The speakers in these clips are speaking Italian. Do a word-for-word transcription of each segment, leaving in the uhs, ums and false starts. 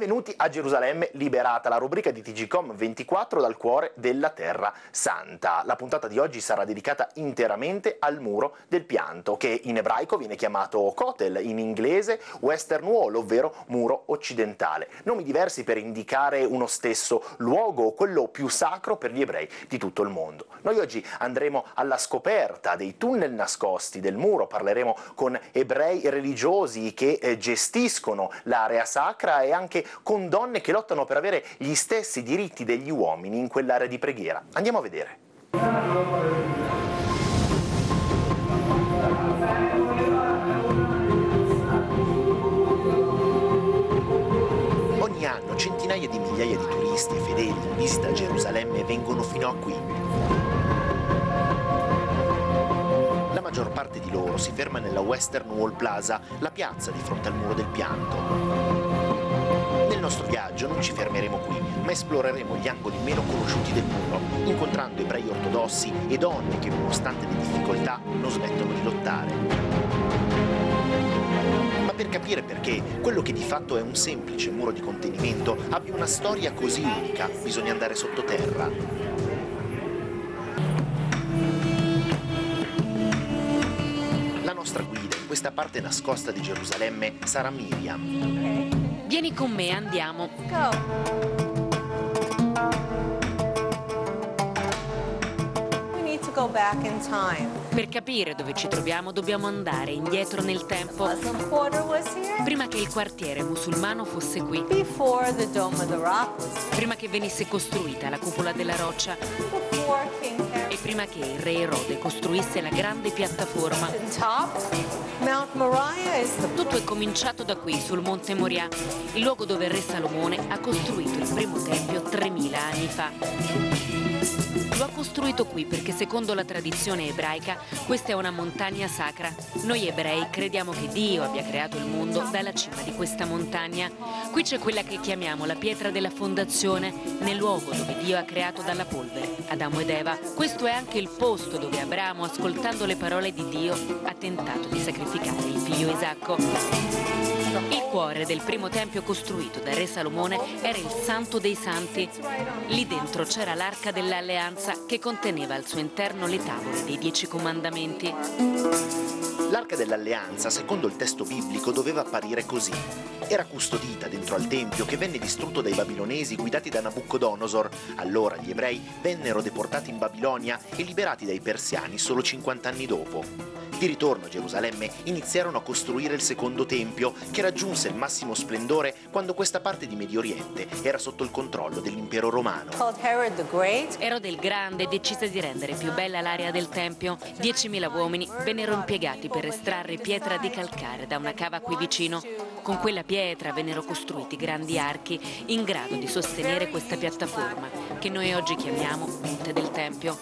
Benvenuti a Gerusalemme Liberata, la rubrica di T G Com ventiquattro dal cuore della Terra Santa. La puntata di oggi sarà dedicata interamente al Muro del Pianto, che in ebraico viene chiamato Kotel, in inglese Western Wall, ovvero Muro Occidentale. Nomi diversi per indicare uno stesso luogo, quello più sacro per gli ebrei di tutto il mondo. Noi oggi andremo alla scoperta dei tunnel nascosti del muro, parleremo con ebrei religiosi che eh, gestiscono l'area sacra e anche con donne che lottano per avere gli stessi diritti degli uomini in quell'area di preghiera. Andiamo a vedere. Ogni anno centinaia di migliaia di turisti e fedeli in visita a Gerusalemme vengono fino a qui. La maggior parte di loro si ferma nella Western Wall Plaza, la piazza di fronte al Muro del Pianto. Nel nostro viaggio non ci fermeremo qui, ma esploreremo gli angoli meno conosciuti del muro, incontrando ebrei ortodossi e donne che, nonostante le difficoltà, non smettono di lottare. Ma per capire perché quello che di fatto è un semplice muro di contenimento abbia una storia così unica, bisogna andare sottoterra. La nostra guida in questa parte nascosta di Gerusalemme sarà Miriam. Vieni con me, andiamo. Per capire dove ci troviamo dobbiamo andare indietro nel tempo, prima che il quartiere musulmano fosse qui, prima che venisse costruita la cupola della roccia e prima che il re Erode costruisse la grande piattaforma. Tutto è cominciato da qui, sul Monte Moriah, il luogo dove il re Salomone ha costruito il primo tempio tremila anni fa. Lo ha costruito qui perché, secondo la tradizione ebraica, questa è una montagna sacra. Noi ebrei crediamo che Dio abbia creato il mondo dalla cima di questa montagna. Qui c'è quella che chiamiamo la pietra della fondazione, nel luogo dove Dio ha creato dalla polvere Adamo ed Eva. Questo è anche il posto dove Abramo, ascoltando le parole di Dio, ha tentato di sacrificare il figlio Isacco. Il cuore del primo tempio costruito da re Salomone era il Santo dei Santi. Lì dentro c'era l'Arca dell'Alleanza che conteneva al suo interno le tavole dei Dieci Comandamenti. L'Arca dell'Alleanza, secondo il testo biblico, doveva apparire così. Era custodita dentro al Tempio che venne distrutto dai babilonesi guidati da Nabucodonosor. Allora gli ebrei vennero deportati in Babilonia e liberati dai persiani solo cinquanta anni dopo. Di ritorno a Gerusalemme iniziarono a costruire il secondo tempio, che raggiunse il massimo splendore quando questa parte di Medio Oriente era sotto il controllo dell'impero romano. Erode il Grande decise di rendere più bella l'area del tempio. Diecimila uomini vennero impiegati per estrarre pietra di calcare da una cava qui vicino. Con quella pietra vennero costruiti grandi archi in grado di sostenere questa piattaforma, che noi oggi chiamiamo Monte del Tempio.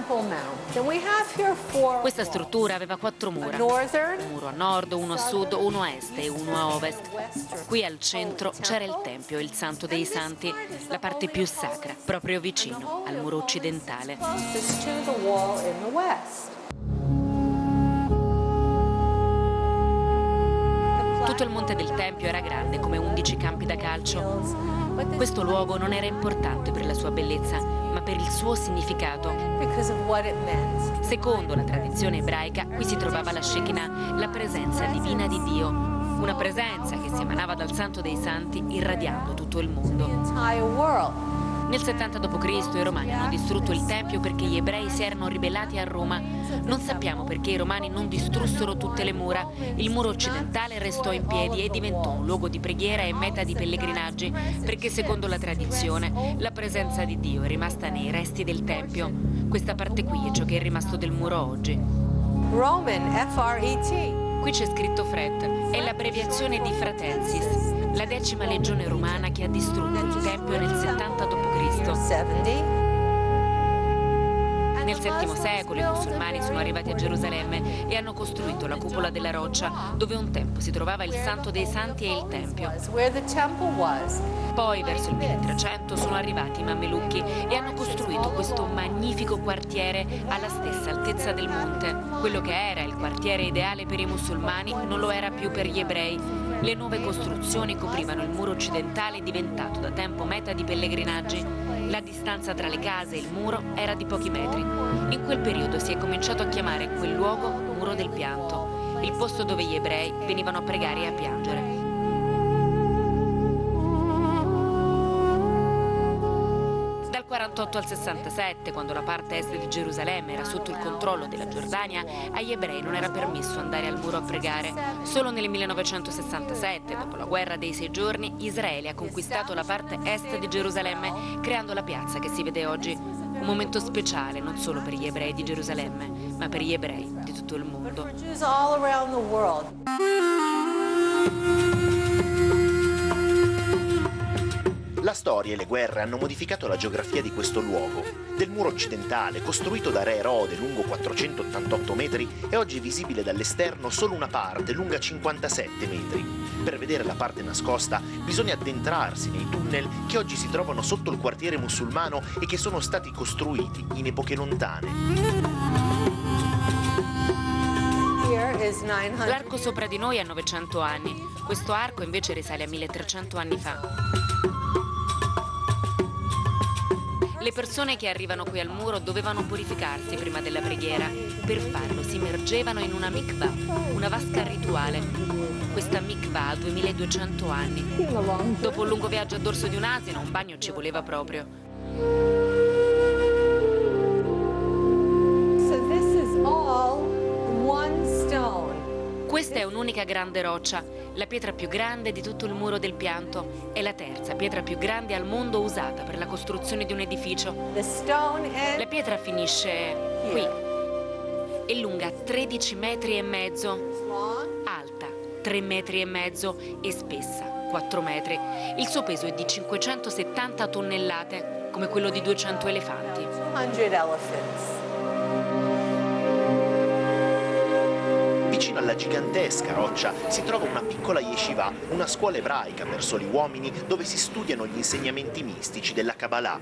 Questa struttura aveva quattro mura, un muro a nord, uno a sud, uno a est e uno a ovest. Qui al centro c'era il Tempio, il Santo dei Santi, la parte più sacra, proprio vicino al muro occidentale. Tutto il Monte del Tempio era grande come undici campi da calcio. Questo luogo non era importante per la sua bellezza, ma per il suo significato. Secondo la tradizione ebraica, qui si trovava la Shekinah, la presenza divina di Dio. Una presenza che si emanava dal Santo dei Santi, irradiando tutto il mondo. Nel settanta dopo Cristo i Romani hanno distrutto il Tempio perché gli ebrei si erano ribellati a Roma. Non sappiamo perché i Romani non distrussero tutte le mura. Il muro occidentale restò in piedi e diventò un luogo di preghiera e meta di pellegrinaggi, perché secondo la tradizione la presenza di Dio è rimasta nei resti del Tempio. Questa parte qui è ciò che è rimasto del muro oggi. Roman, F R E T. Qui c'è scritto Fret, è l'abbreviazione di Fratensis, la decima legione romana che ha distrutto il Tempio nel settanta dopo Cristo. Nel settimo secolo i musulmani sono arrivati a Gerusalemme e hanno costruito la cupola della roccia, dove un tempo si trovava il Santo dei Santi e il Tempio. Poi, verso il milletrecento, sono arrivati i Mammelucchi e hanno costruito questo magnifico quartiere alla stessa altezza del monte. Quello che era il quartiere ideale per i musulmani non lo era più per gli ebrei. Le nuove costruzioni coprivano il muro occidentale, diventato da tempo meta di pellegrinaggi. La distanza tra le case e il muro era di pochi metri. In quel periodo si è cominciato a chiamare quel luogo Muro del Pianto, il posto dove gli ebrei venivano a pregare e a piangere. Dal quarantotto al sessantasette, quando la parte est di Gerusalemme era sotto il controllo della Giordania, agli ebrei non era permesso andare al muro a pregare. Solo nel millenovecentosessantasette, dopo la guerra dei sei giorni, Israele ha conquistato la parte est di Gerusalemme, creando la piazza che si vede oggi. Un momento speciale non solo per gli ebrei di Gerusalemme, ma per gli ebrei di tutto il mondo. La storia e le guerre hanno modificato la geografia di questo luogo. Del muro occidentale, costruito da re Erode lungo quattrocentottantotto metri, è oggi visibile dall'esterno solo una parte lunga cinquantasette metri. Per vedere la parte nascosta bisogna addentrarsi nei tunnel che oggi si trovano sotto il quartiere musulmano e che sono stati costruiti in epoche lontane. L'arco sopra di noi ha novecento anni, questo arco invece risale a milletrecento anni fa. Le persone che arrivano qui al muro dovevano purificarsi prima della preghiera. Per farlo si immergevano in una mikvah, una vasca rituale. Questa mikvah ha duemiladuecento anni. Dopo un lungo viaggio a dorso di un asino, un bagno ci voleva proprio. So this is all one stone. Questa è un'unica grande roccia, la pietra più grande di tutto il Muro del Pianto. È la terza pietra più grande al mondo usata per la costruzione di un edificio. La pietra finisce qui. È lunga tredici metri e mezzo, alta tre metri e mezzo e spessa quattro metri. Il suo peso è di cinquecentosettanta tonnellate, come quello di duecento elefanti. Vicino alla gigantesca roccia si trova una piccola yeshiva, una scuola ebraica per soli uomini dove si studiano gli insegnamenti mistici della Kabbalah.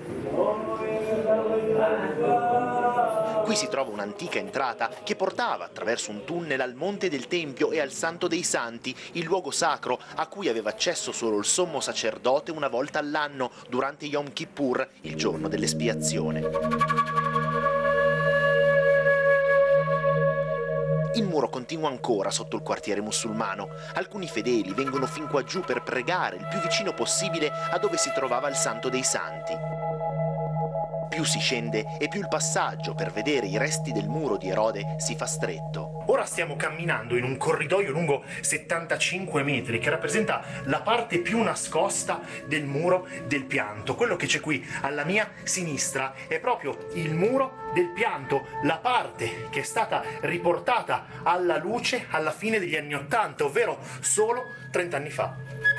Qui si trova un'antica entrata che portava attraverso un tunnel al Monte del Tempio e al Santo dei Santi, il luogo sacro a cui aveva accesso solo il sommo sacerdote una volta all'anno durante Yom Kippur, il giorno dell'espiazione. Il muro continua ancora sotto il quartiere musulmano. Alcuni fedeli vengono fin qua giù per pregare il più vicino possibile a dove si trovava il Santo dei Santi. Più si scende e più il passaggio per vedere i resti del muro di Erode si fa stretto. Ora stiamo camminando in un corridoio lungo settantacinque metri che rappresenta la parte più nascosta del Muro del Pianto. Quello che c'è qui alla mia sinistra è proprio il Muro del Pianto, la parte che è stata riportata alla luce alla fine degli anni Ottanta, ovvero solo trenta anni fa.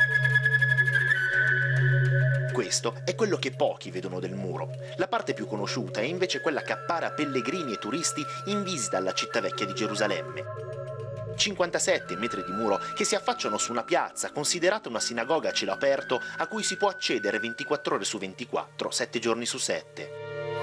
Questo è quello che pochi vedono del muro. La parte più conosciuta è invece quella che appare a pellegrini e turisti in visita alla città vecchia di Gerusalemme. cinquantasette metri di muro che si affacciano su una piazza considerata una sinagoga a cielo aperto a cui si può accedere ventiquattro ore su ventiquattro, sette giorni su sette.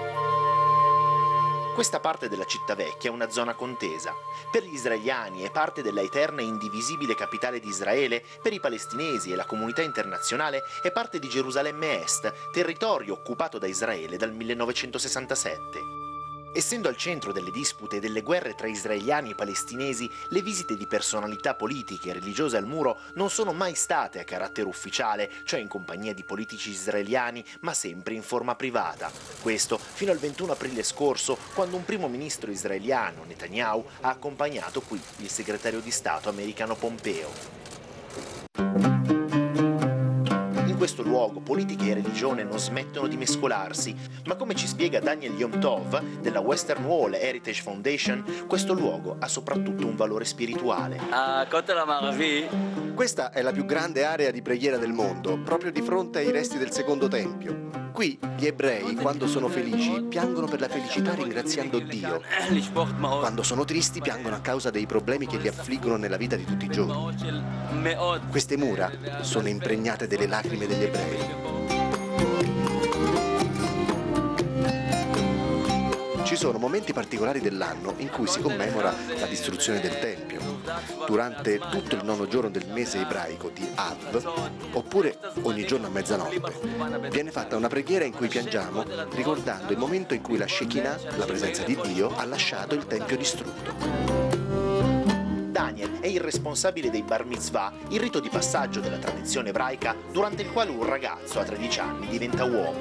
Questa parte della città vecchia è una zona contesa. Per gli israeliani è parte della eterna e indivisibile capitale di Israele, per i palestinesi e la comunità internazionale è parte di Gerusalemme Est, territorio occupato da Israele dal millenovecentosessantasette. Essendo al centro delle dispute e delle guerre tra israeliani e palestinesi, le visite di personalità politiche e religiose al muro non sono mai state a carattere ufficiale, cioè in compagnia di politici israeliani, ma sempre in forma privata. Questo fino al ventuno aprile scorso, quando un primo ministro israeliano, Netanyahu, ha accompagnato qui il segretario di Stato americano Pompeo. In questo luogo politica e religione non smettono di mescolarsi, ma come ci spiega Daniel Yom Tov della Western Wall Heritage Foundation, questo luogo ha soprattutto un valore spirituale. Questa è la più grande area di preghiera del mondo, proprio di fronte ai resti del Secondo Tempio. Qui gli ebrei, quando sono felici, piangono per la felicità ringraziando Dio. Quando sono tristi, piangono a causa dei problemi che li affliggono nella vita di tutti i giorni. Queste mura sono impregnate delle lacrime degli ebrei. Ci sono momenti particolari dell'anno in cui si commemora la distruzione del Tempio. Durante tutto il nono giorno del mese ebraico di Av, oppure ogni giorno a mezzanotte, viene fatta una preghiera in cui piangiamo ricordando il momento in cui la Shekinah, la presenza di Dio, ha lasciato il Tempio distrutto. Daniel è il responsabile dei bar mitzvah, il rito di passaggio della tradizione ebraica durante il quale un ragazzo a tredici anni diventa uomo.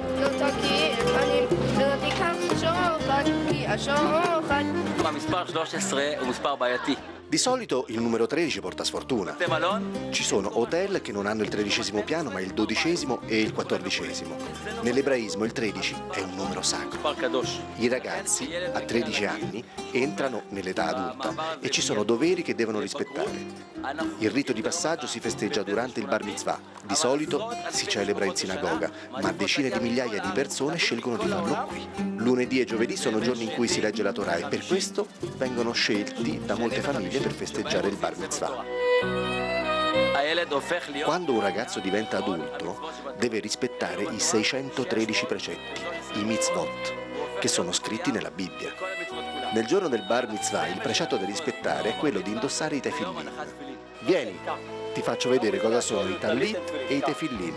Di solito il numero tredici porta sfortuna. Ci sono hotel che non hanno il tredicesimo piano ma il dodicesimo e il quattordicesimo. Nell'ebraismo il tredici è un numero sacro. I ragazzi a tredici anni entrano nell'età adulta e ci sono doveri che devono rispettare. Il rito di passaggio si festeggia durante il bar mitzvah. Di solito si celebra in sinagoga, ma decine di migliaia di persone scelgono di farlo qui. Lunedì e giovedì sono giorni in cui si legge la Torah e per questo vengono scelti da molte famiglie per festeggiare il bar mitzvah. Quando un ragazzo diventa adulto, deve rispettare i seicentotredici precetti, i mitzvot, che sono scritti nella Bibbia. Nel giorno del bar mitzvah il precetto da rispettare è quello di indossare i tefillin. Vieni, ti faccio vedere cosa sono i tallit e i tefillin.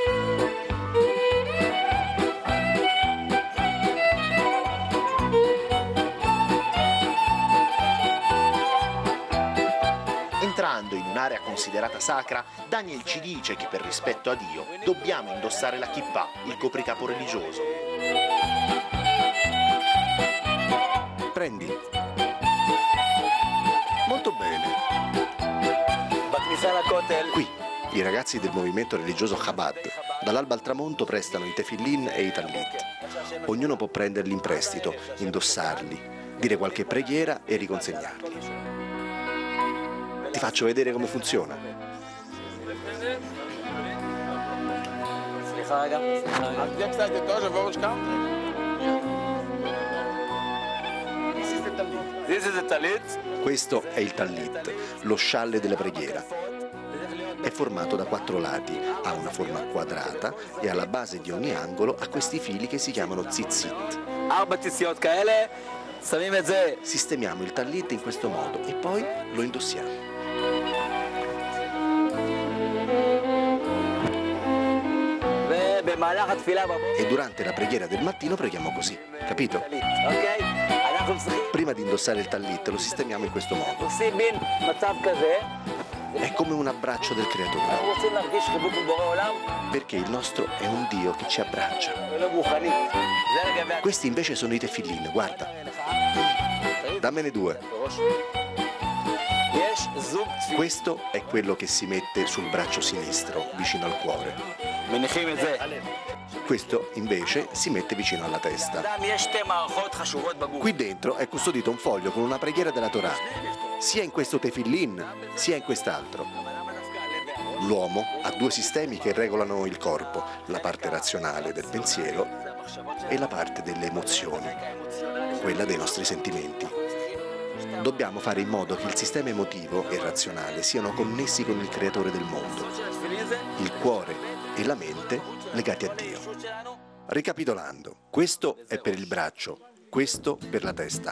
Entrando in un'area considerata sacra, Daniel ci dice che per rispetto a Dio dobbiamo indossare la kippah, il copricapo religioso. Prendi. Molto bene. Qui, i ragazzi del movimento religioso Chabad, dall'alba al tramonto prestano i tefillin e i tallit. Ognuno può prenderli in prestito, indossarli, dire qualche preghiera e riconsegnarli. Ti faccio vedere come funziona. Questo è il tallit, lo scialle della preghiera. È formato da quattro lati, ha una forma quadrata e alla base di ogni angolo ha questi fili che si chiamano tzitzit. Sistemiamo il tallit in questo modo e poi lo indossiamo. E durante la preghiera del mattino preghiamo così, capito? Prima di indossare il tallit lo sistemiamo in questo modo. È come un abbraccio del Creatore, perché il nostro è un Dio che ci abbraccia. Questi invece sono i tefillin, guarda. Dammene due. Questo è quello che si mette sul braccio sinistro, vicino al cuore. Questo invece si mette vicino alla testa. Qui dentro è custodito un foglio con una preghiera della Torah, sia in questo tefillin, sia in quest'altro. L'uomo ha due sistemi che regolano il corpo, la parte razionale del pensiero e la parte delle emozioni, quella dei nostri sentimenti. Dobbiamo fare in modo che il sistema emotivo e razionale siano connessi con il Creatore del mondo, il cuore e la mente legati a Dio. Ricapitolando, questo è per il braccio, questo per la testa.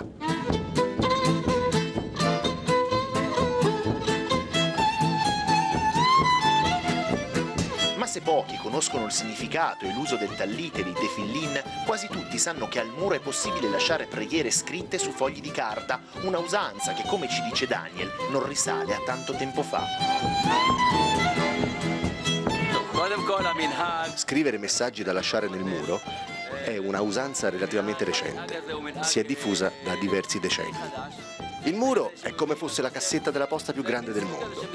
Ma se pochi conoscono il significato e l'uso del tallit e dei tefillin, quasi tutti sanno che al muro è possibile lasciare preghiere scritte su fogli di carta, una usanza che, come ci dice Daniel, non risale a tanto tempo fa. Scrivere messaggi da lasciare nel muro è una usanza relativamente recente. Si è diffusa da diversi decenni. Il muro è come fosse la cassetta della posta più grande del mondo.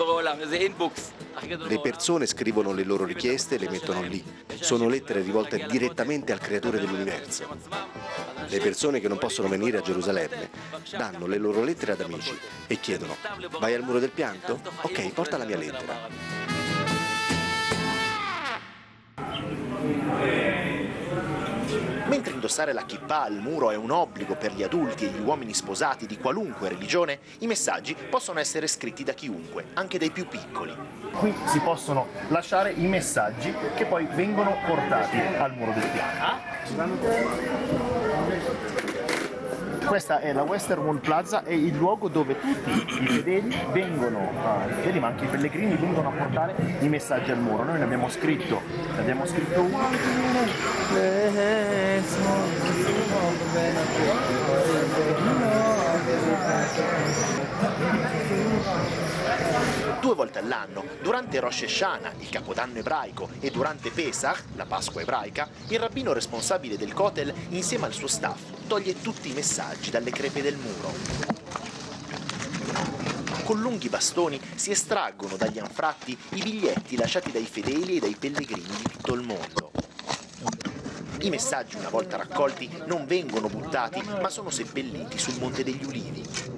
Le persone scrivono le loro richieste e le mettono lì. Sono lettere rivolte direttamente al Creatore dell'universo. Le persone che non possono venire a Gerusalemme danno le loro lettere ad amici e chiedono: vai al muro del pianto? Ok, porta la mia lettera. indossare la kippah al muro è un obbligo per gli adulti e gli uomini sposati di qualunque religione, i messaggi possono essere scritti da chiunque, anche dai più piccoli. Qui si possono lasciare i messaggi che poi vengono portati al muro del pianto. Questa è la Western Wall Plaza, è il luogo dove tutti i fedeli vengono, uh, i fedeli ma anche i pellegrini vengono a portare i messaggi al muro. Noi ne abbiamo scritto, ne abbiamo scritto uno. Due volte all'anno, durante Rosh Hashanah, il Capodanno ebraico, e durante Pesach, la Pasqua ebraica, il rabbino responsabile del Kotel, insieme al suo staff, toglie tutti i messaggi dalle crepe del muro. Con lunghi bastoni si estraggono dagli anfratti i biglietti lasciati dai fedeli e dai pellegrini di tutto il mondo. I messaggi, una volta raccolti, non vengono buttati, ma sono seppelliti sul Monte degli Ulivi.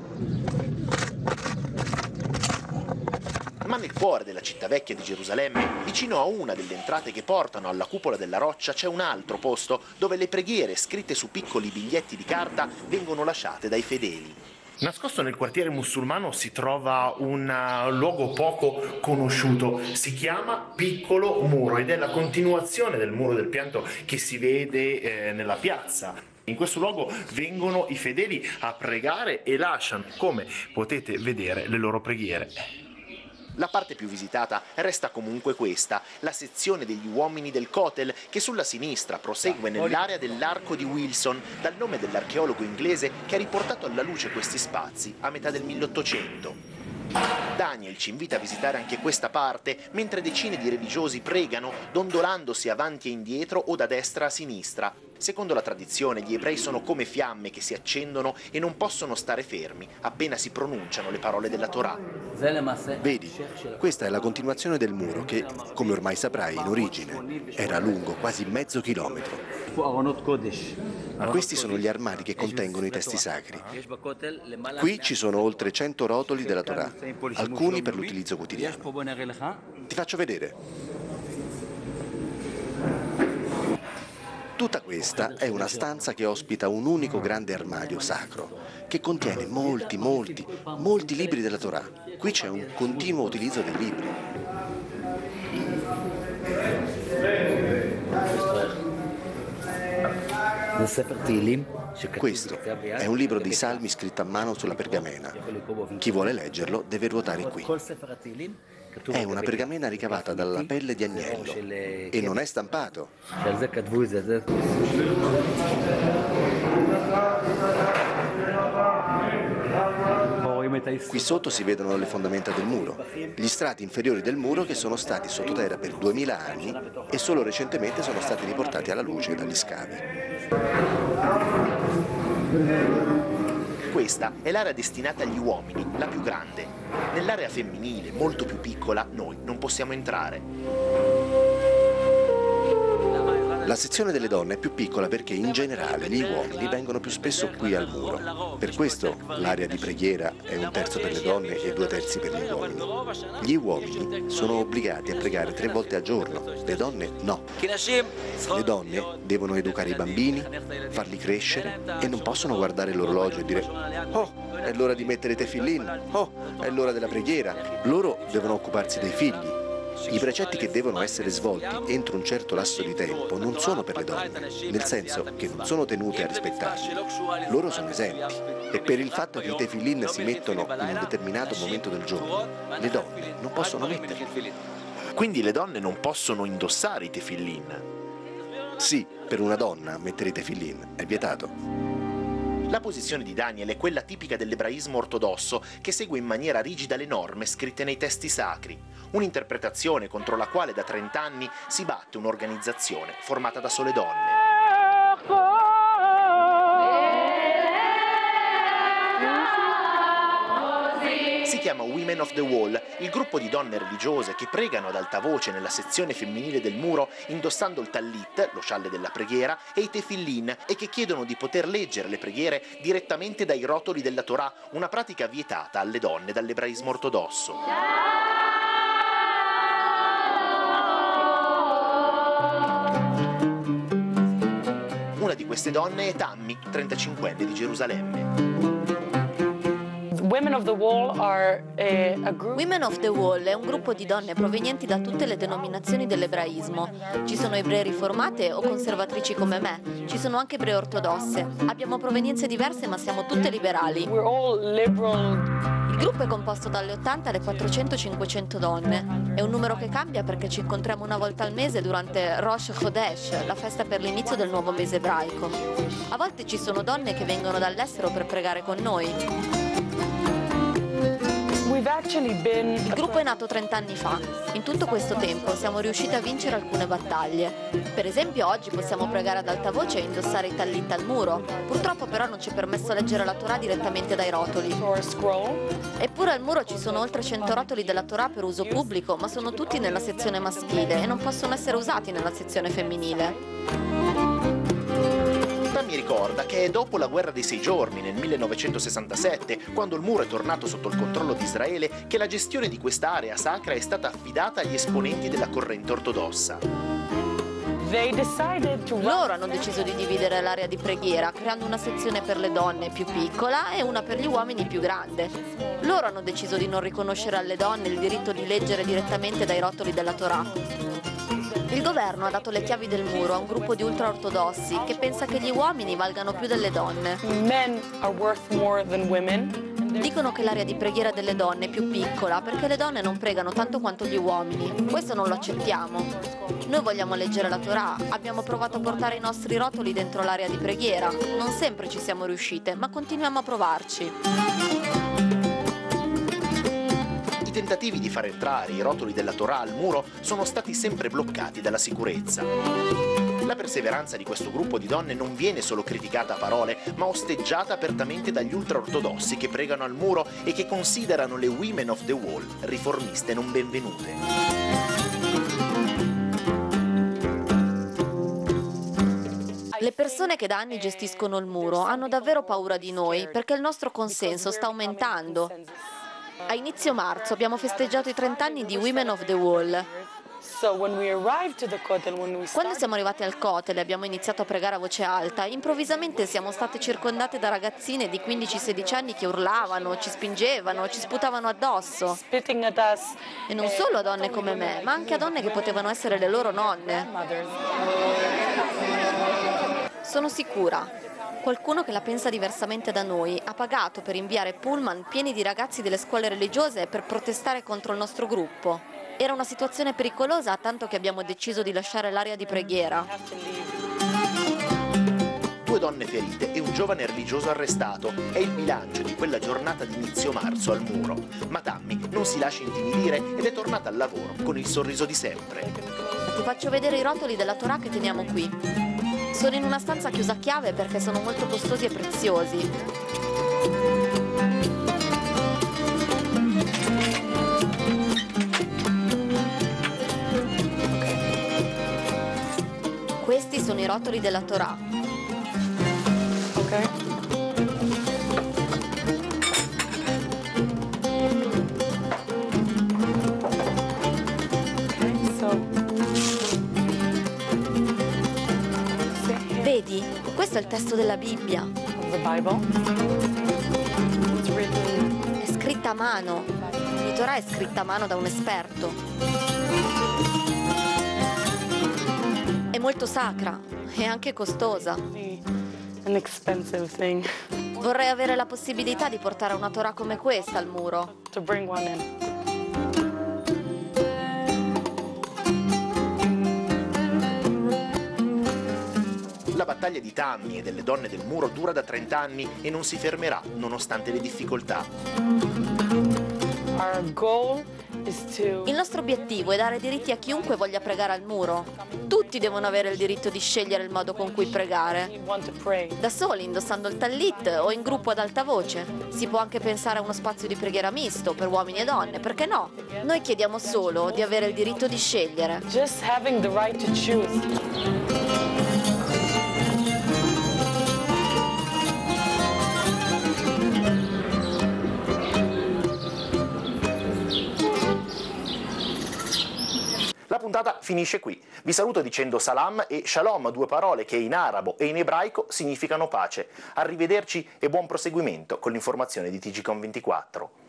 Ma nel cuore della città vecchia di Gerusalemme, vicino a una delle entrate che portano alla cupola della roccia, c'è un altro posto dove le preghiere scritte su piccoli biglietti di carta vengono lasciate dai fedeli. Nascosto nel quartiere musulmano si trova un luogo poco conosciuto, si chiama Piccolo Muro ed è la continuazione del Muro del Pianto che si vede eh, nella piazza. In questo luogo vengono i fedeli a pregare e lasciano, come potete vedere, le loro preghiere. La parte più visitata resta comunque questa, la sezione degli uomini del Kotel, che sulla sinistra prosegue nell'area dell'Arco di Wilson, dal nome dell'archeologo inglese che ha riportato alla luce questi spazi a metà del milleottocento. Daniel ci invita a visitare anche questa parte, mentre decine di religiosi pregano, dondolandosi avanti e indietro o da destra a sinistra. Secondo la tradizione, gli ebrei sono come fiamme che si accendono e non possono stare fermi appena si pronunciano le parole della Torah. Vedi, questa è la continuazione del muro che, come ormai saprai, in origine era lungo quasi mezzo chilometro. Questi sono gli armadi che contengono i testi sacri. Qui ci sono oltre cento rotoli della Torah, alcuni per l'utilizzo quotidiano. Ti faccio vedere. Tutta questa è una stanza che ospita un unico grande armadio sacro, che contiene molti, molti, molti libri della Torah. Qui c'è un continuo utilizzo dei libri. Questo è un libro dei salmi scritto a mano sulla pergamena. Chi vuole leggerlo deve ruotare qui. È una pergamena ricavata dalla pelle di agnello e non è stampato. Qui sotto si vedono le fondamenta del muro, gli strati inferiori del muro che sono stati sottoterra per duemila anni e solo recentemente sono stati riportati alla luce dagli scavi. Questa è l'area destinata agli uomini, la più grande. Nell'area femminile, molto più piccola, noi non possiamo entrare. La sezione delle donne è più piccola perché in generale gli uomini vengono più spesso qui al muro. Per questo l'area di preghiera è un terzo per le donne e due terzi per gli uomini. Gli uomini sono obbligati a pregare tre volte al giorno, le donne no. Le donne devono educare i bambini, farli crescere e non possono guardare l'orologio e dire «Oh, è l'ora di mettere tefillin, oh, è l'ora della preghiera». Loro devono occuparsi dei figli. I precetti che devono essere svolti entro un certo lasso di tempo non sono per le donne, nel senso che non sono tenute a rispettarli. Loro sono esenti. E per il fatto che i tefillin si mettono in un determinato momento del giorno, le donne non possono metterli. Quindi le donne non possono indossare i tefillin? Sì, per una donna mettere i tefillin è vietato. La posizione di Daniel è quella tipica dell'ebraismo ortodosso, che segue in maniera rigida le norme scritte nei testi sacri. Un'interpretazione contro la quale da trent'anni si batte un'organizzazione formata da sole donne. Si chiama Women of the Wall, il gruppo di donne religiose che pregano ad alta voce nella sezione femminile del muro indossando il tallit, lo scialle della preghiera, e i tefillin, e che chiedono di poter leggere le preghiere direttamente dai rotoli della Torah, una pratica vietata alle donne dall'ebraismo ortodosso. Una di queste donne è Tammy, trentacinquenne di Gerusalemme. Women of the Wall are a, a group. Women of the Wall è un gruppo di donne provenienti da tutte le denominazioni dell'ebraismo. Ci sono ebree riformate o conservatrici come me, ci sono anche ebree ortodosse. Abbiamo provenienze diverse ma siamo tutte liberali. We're all liberal. Il gruppo è composto dalle ottanta alle quattrocento cinquecento donne. È un numero che cambia perché ci incontriamo una volta al mese durante Rosh Chodesh, la festa per l'inizio del nuovo mese ebraico. A volte ci sono donne che vengono dall'estero per pregare con noi. Il gruppo è nato trenta anni fa. In tutto questo tempo siamo riusciti a vincere alcune battaglie. Per esempio oggi possiamo pregare ad alta voce e indossare i tallit al muro. Purtroppo però non ci è permesso leggere la Torah direttamente dai rotoli. Eppure al muro ci sono oltre cento rotoli della Torah per uso pubblico, ma sono tutti nella sezione maschile e non possono essere usati nella sezione femminile. Mi ricorda che è dopo la guerra dei sei giorni, nel millenovecentosessantasette, quando il muro è tornato sotto il controllo di Israele, che la gestione di quest'area sacra è stata affidata agli esponenti della corrente ortodossa. Loro hanno deciso di dividere l'area di preghiera, creando una sezione per le donne più piccola e una per gli uomini più grande. Loro hanno deciso di non riconoscere alle donne il diritto di leggere direttamente dai rotoli della Torah. Il governo ha dato le chiavi del muro a un gruppo di ultraortodossi che pensa che gli uomini valgano più delle donne. Men are worth more than women. Dicono che l'area di preghiera delle donne è più piccola perché le donne non pregano tanto quanto gli uomini. Questo non lo accettiamo. Noi vogliamo leggere la Torah, abbiamo provato a portare i nostri rotoli dentro l'area di preghiera. Non sempre ci siamo riuscite, ma continuiamo a provarci. I tentativi di far entrare i rotoli della Torah al muro sono stati sempre bloccati dalla sicurezza. La perseveranza di questo gruppo di donne non viene solo criticata a parole, ma osteggiata apertamente dagli ultraortodossi che pregano al muro e che considerano le Women of the Wall riformiste non benvenute. Le persone che da anni gestiscono il muro hanno davvero paura di noi perché il nostro consenso sta aumentando. A inizio marzo abbiamo festeggiato i trenta anni di Women of the Wall. Quando siamo arrivati al Kotel e abbiamo iniziato a pregare a voce alta, improvvisamente siamo state circondate da ragazzine di quindici sedici anni che urlavano, ci spingevano, ci sputavano addosso. E non solo a donne come me, ma anche a donne che potevano essere le loro nonne. Sono sicura. Qualcuno che la pensa diversamente da noi ha pagato per inviare pullman pieni di ragazzi delle scuole religiose per protestare contro il nostro gruppo. Era una situazione pericolosa, tanto che abbiamo deciso di lasciare l'area di preghiera. Due donne ferite e un giovane religioso arrestato è il bilancio di quella giornata di inizio marzo al muro. Ma Tammy non si lascia intimidire ed è tornata al lavoro con il sorriso di sempre. Ti faccio vedere i rotoli della Torah che teniamo qui. Sono in una stanza chiusa a chiave perché sono molto costosi e preziosi. Questi sono i rotoli della Torah. Ok. Vedi, questo è il testo della Bibbia. The Bible. It's written. È scritta a mano. La Torah è scritta a mano da un esperto. È molto sacra e anche costosa. An expensive thing. Vorrei avere la possibilità di portare una Torah come questa al muro. To bring one in. La battaglia di Tammy e delle donne del muro dura da trenta anni e non si fermerà nonostante le difficoltà. Our goal is to... Il nostro obiettivo è dare diritti a chiunque voglia pregare al muro. Tutti devono avere il diritto di scegliere il modo con cui pregare. Da soli, indossando il tallit o in gruppo ad alta voce. Si può anche pensare a uno spazio di preghiera misto per uomini e donne, perché no? Noi chiediamo solo di avere il diritto di scegliere. Just having the right to choose. La puntata puntata finisce qui. Vi saluto dicendo salam e shalom, due parole che in arabo e in ebraico significano pace. Arrivederci e buon proseguimento con l'informazione di T G Com ventiquattro.